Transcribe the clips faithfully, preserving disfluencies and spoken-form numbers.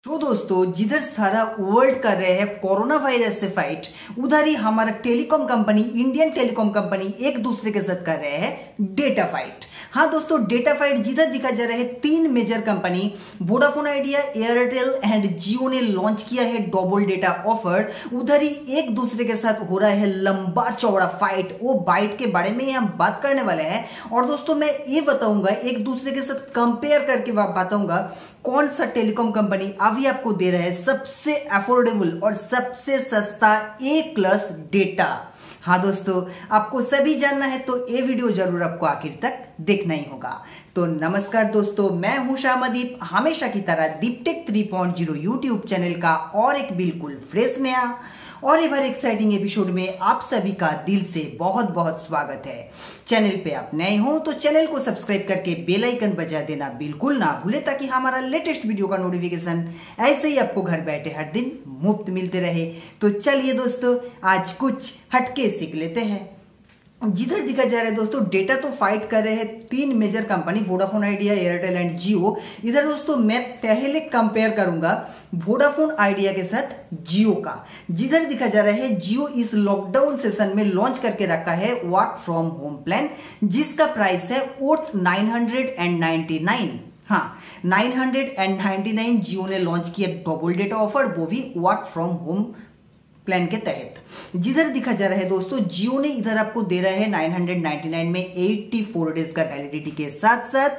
तो दोस्तों, जिधर सारा वर्ल्ड कर रहे हैं कोरोना वायरस से फाइट, उधर ही हमारा telecom company Indian telecom company एक दूसरे के साथ कर रहे हैं डेटा फाइट। हाँ दोस्तों, डेटा फाइट जिधर दिखा जा रहा है तीन major company Vodafone Idea, Airtel and Jio ने लॉन्च किया है डबल डेटा ऑफर। उधर ही एक दूसरे के साथ हो रहा है लंबा चौड़ा फाइट। वो बाइट के बारे में हम बात करने वाले हैं। और दोस्तों, मैं ये बताऊंगा एक दूसरे के साथ कंपेयर करके बताऊंगा कौन सा टेलीकॉम कंपनी अभी आपको दे रहा है सबसे अफोर्डेबल और सबसे सस्ता ए क्लास डेटा। हाँ दोस्तों, आपको सभी जानना है तो ये वीडियो जरूर आपको आखिर तक देखना ही होगा। तो नमस्कार दोस्तों, मैं हूं शामदीप, हमेशा की तरह Deeptech three point zero YouTube channel का और एक बिल्कुल फ्रेश नया और एक बार एक्साइटिंग एपिसोड में आप सभी का दिल से बहुत बहुत स्वागत है। चैनल पे आप नए हो तो चैनल को सब्सक्राइब करके बेल आइकन बजा देना बिल्कुल ना भूले, ताकि हमारा लेटेस्ट वीडियो का नोटिफिकेशन ऐसे ही आपको घर बैठे हर दिन मुफ्त मिलते रहे। तो चलिए दोस्तों, आज कुछ हटके सीख लेते हैं। जिधर दिखा जा रहा है दोस्तों, डेटा तो फाइट कर रहे हैं तीन major company Vodafone Idea, Airtel and Jio. इधर दोस्तों मैं पहले कंपेयर करूंगा वोडाफोन आइडिया के साथ जियो का। जिधर दिखा जा रहा है जियो इस लॉकडाउन सेशन में लॉन्च करके रखा है वर्क फ्रॉम होम प्लान, जिसका प्राइस है worth nine hundred ninety nine. हाँ, nine hundred ninety nine Jio ने लॉन्च किया डबल डेटा ऑफर, वो भी वर्क फ्रॉम होम प्लान के तहत। जिधर दिखा जा रहा है दोस्तों, जियो ने इधर आपको दे रहा है नाइन हंड्रेड नाइन्टी नाइन में चौरासी डेज का वैलिडिटी के साथ साथ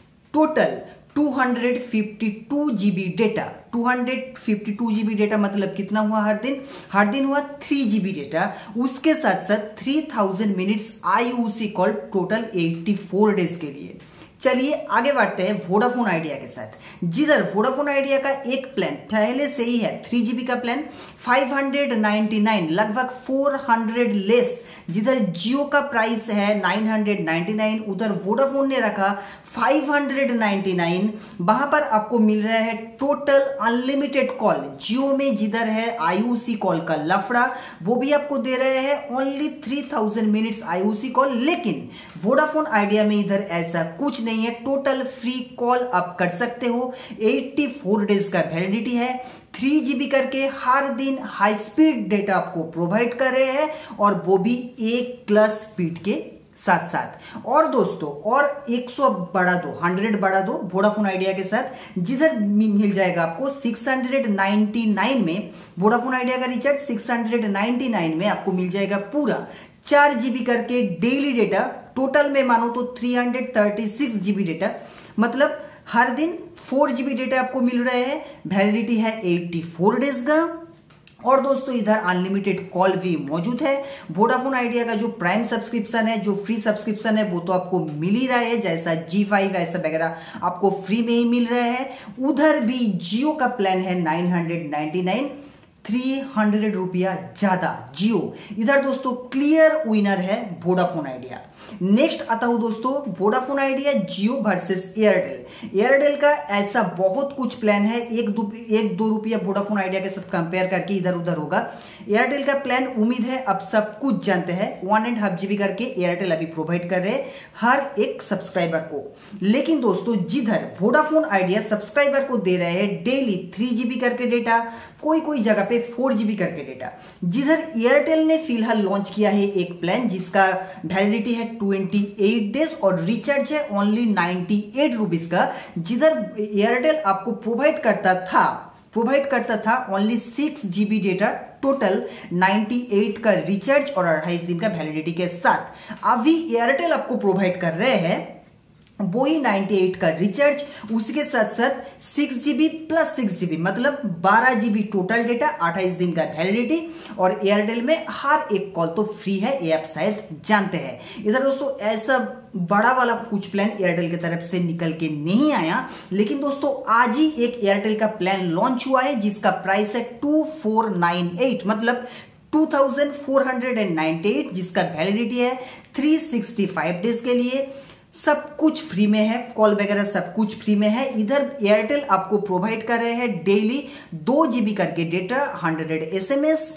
total two fifty two GB data. Two fifty two GB data मतलब कितना हुआ हर दिन? हर दिन हुआ थ्री जीबी डेटा। उसके साथ साथ three thousand minutes IUC call total चौरासी डेज के लिए। चलिए आगे बढ़ते हैं वोडाफोन आइडिया के साथ। जिधर वोडाफोन आइडिया का एक प्लान पहले से ही है थ्री जीबी का plan five hundred ninety nine, लगभग फोर हंड्रेड लेस। जिधर जियो का प्राइस है नाइन हंड्रेड नाइन्टी नाइन, उधर वोडाफोन ने रखा फाइव हंड्रेड नाइन्टी नाइन। वहां पर आपको मिल रहा है टोटल अनलिमिटेड कॉल। जियो में जिधर है आईयूसी कॉल का लफड़ा, वो भी आपको दे रहे हैं only three thousand minutes IUC call. लेकिन वोडाफोन आइडिया में इधर ऐसा कुछ नहीं है, टोटल फ्री कॉल आप कर सकते हो। चौरासी डेज का वैलिडिटी है, थ्री जीबी करके हर दिन हाई स्पीड डेटा आपको प्रोवाइड कर रहे हैं, और वो भी एक प्लस स्पीड के साथ साथ। और दोस्तों, और एक सौ बढ़ा दो, हंड्रेड बढ़ा दो वोडाफोन आइडिया के साथ। जिधर मिल जाएगा आपको सिक्स हंड्रेड नाइन्टी नाइन में, वोडाफोन आइडिया का recharge six hundred ninety nine में आपको मिल जाएगा पूरा चार जीबी करके डेली डेटा। टोटल में मानो तो three hundred thirty six GB data, मतलब हर दिन फोर जीबी डेटा आपको मिल रहे हैं। वैलिडिटी है चौरासी डेज का। और दोस्तों, इधर अनलिमिटेड कॉल भी मौजूद है। वोडाफोन आइडिया का जो प्राइम सब्सक्रिप्शन है, जो फ्री सब्सक्रिप्शन है, वो तो आपको मिल ही रहा है, जैसा जी फाइव ऐसा वगैरह आपको फ्री में ही मिल रहा है। उधर भी जियो का प्लान है nine hundred ninety nine, three hundred रुपया ज्यादा जियो। इधर दोस्तों क्लियर विनर है वोडाफोन आइडिया। नेक्स्ट आता हूं दोस्तों, Vodafone Idea, Jio versus Airtel. Airtel का ऐसा बहुत कुछ प्लान है, एक दो एक दो रुपया वोडाफोन आइडिया के साथ कंपेयर करके इधर उधर होगा। एयरटेल का प्लान उम्मीद है अब सब कुछ जानते हैं, वन एंड हाफ जीबी करके एयरटेल अभी प्रोवाइड कर रहे हैं हर एक सब्सक्राइबर को। लेकिन दोस्तों, जिधर वोडाफोन आइडिया सब्सक्राइबर को दे रहे हैं डेली थ्री जीबी करके डेटा, कोई कोई जगह पे फोर जीबी करके डेटा। जिधर एयरटेल ने फिलहाल लॉन्च किया है एक प्लान जिसका वैलिडिटी है ट्वेंटी एट डेज और रिचार्ज है ओनली नाइन्टी एट रुपीज का। जिधर एयरटेल आपको प्रोवाइड करता था प्रोवाइड करता था only six GB data, total ninety eight का रिचार्ज और अट्ठाईस दिन का वैलिडिटी के साथ। अभी एयरटेल आपको प्रोवाइड कर रहे हैं वो ही नाइन्टी एट का रिचार्ज, उसके साथ साथ six GB plus six GB, मतलब बारह जीबी टोटल डेटा, अट्ठाईस दिन का वैलिडिटी। और एयरटेल में हर एक कॉल तो फ्री है, ये आप शायद जानते हैं। इधर दोस्तों ऐसा बड़ा वाला कुछ प्लान एयरटेल की तरफ से निकल के नहीं आया, लेकिन दोस्तों आज ही एक एयरटेल का प्लान लॉन्च हुआ है जिसका प्राइस है टू फोर नाइन एट, मतलब two thousand four hundred ninety eight, जिसका वैलिडिटी है थ्री सिक्सटी फाइव डेज के लिए। सब कुछ फ्री में है, कॉल वगैरह सब कुछ फ्री में है। इधर एयरटेल आपको प्रोवाइड कर रहे हैं डेली दो जीबी करके डेटा, हंड्रेड एसएमएस।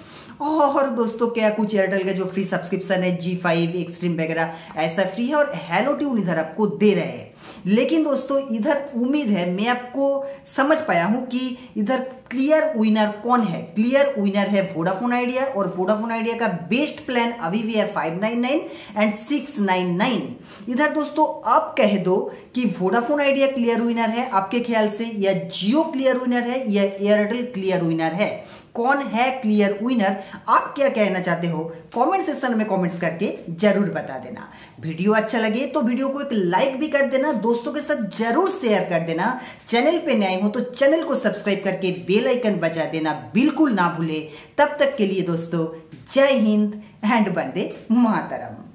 और दोस्तों क्या कुछ एयरटेल का जो फ्री सब्सक्रिप्शन है जी फाइव एक्सट्रीम वगैरह ऐसा फ्री है, और हेलो ट्यून इधर आपको दे रहे हैं। लेकिन दोस्तों इधर उम्मीद है मैं आपको समझ पाया हूं कि इधर क्लियर विनर कौन है। क्लियर विनर है वोडाफोन आइडिया, और वोडाफोन आइडिया का बेस्ट प्लान अभी भी है five nine nine and six nine nine. इधर दोस्तों आप कह दो कि वोडाफोन आइडिया क्लियर विनर है आपके ख्याल से, या जियो क्लियर विनर है, या एयरटेल क्लियर विनर है? कौन है क्लियर विनर? आप क्या कहना चाहते हो कमेंट सेक्शन में कमेंट्स करके जरूर बता देना। वीडियो अच्छा लगे तो वीडियो को एक लाइक भी कर देना, दोस्तों के साथ जरूर शेयर कर देना। चैनल पे नए हो तो चैनल को सब्सक्राइब करके बेल आइकन बजा देना बिल्कुल ना भूले। तब तक के लिए दोस्तों जय हिंद एंड वंदे मातरम।